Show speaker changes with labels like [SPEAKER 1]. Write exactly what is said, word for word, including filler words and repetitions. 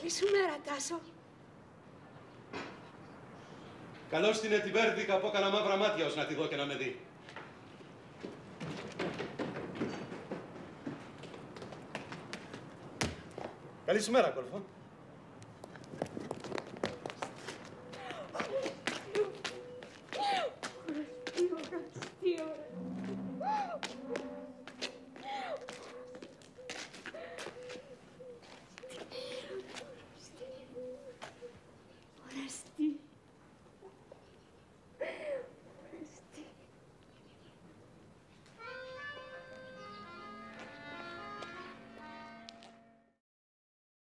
[SPEAKER 1] Καλή σου μέρα, Τάσο.
[SPEAKER 2] Καλώς την Ετιβέρδικα που έκανα μαύρα μάτια ως να τη δω και να με δει. Καλή σου μέρα, κόρφο.